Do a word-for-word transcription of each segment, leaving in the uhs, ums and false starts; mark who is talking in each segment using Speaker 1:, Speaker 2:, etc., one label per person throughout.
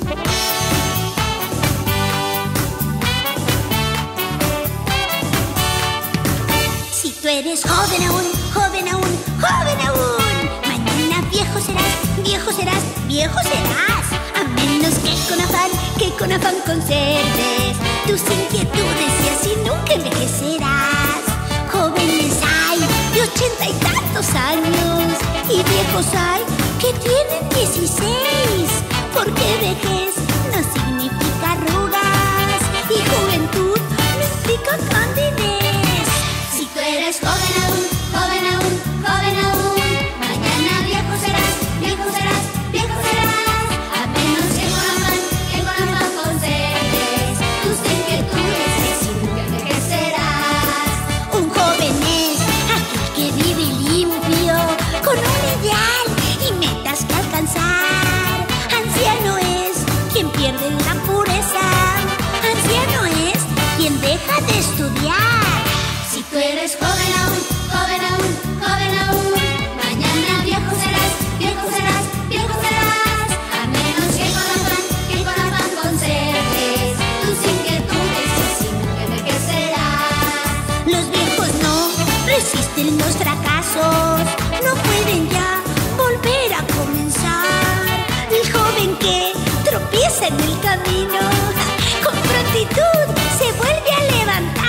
Speaker 1: Si tú eres joven aún, joven aún, joven aún, mañana viejo serás, viejo serás, viejo serás. A menos que con afán, que con afán conserves tus inquietudes y así nunca envejecerás. Jóvenes hay de ochenta y tantos años y viejos hay que tienen dieciséis, porque vejez no significa arrugas y juventud no implica candidez. Si tú eres joven aún, joven aún, joven aún, mañana viejo serás, viejo serás, viejo serás. A menos que con afán, que con afán conserves tus inquietudes y así nunca envejecerás. Un joven es aquel que vive limpio, con un ideal y metas que alcanzar. Anciano es quien pierde la pureza, anciano es quien deja de estudiar. Si tú eres joven aún, joven aún, joven aún, mañana viejo serás, viejo serás, viejo serás. A menos que con afán, que con afán conserves tus inquietudes y así nunca envejecerás. Los viejos no resisten los fracasos, no pueden ya volver a comenzar. El joven que tropieza en el camino, con prontitud se vuelve a levantar.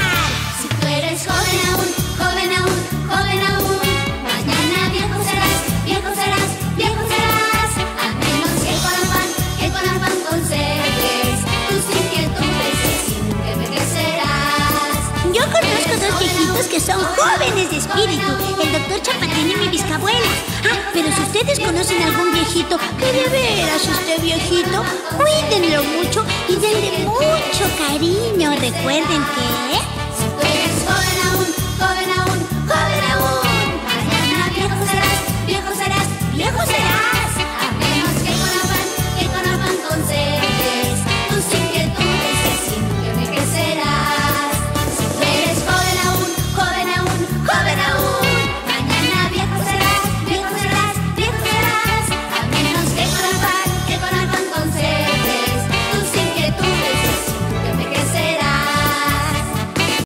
Speaker 1: Si tú eres joven aún, joven aún, joven aún, mañana viejo serás, viejo serás, viejo serás. A menos que con afán, que con afán conserves tus inquietudes y así nunca envejecerás. Yo conozco dos viejitos que son jóvenes de espíritu, el doctor Chapatín y mi bisabuela. Ah, pero si ustedes conocen a algún viejito que de veras esté viejito, cuídenlo mucho y denle mucho cariño. Recuerden que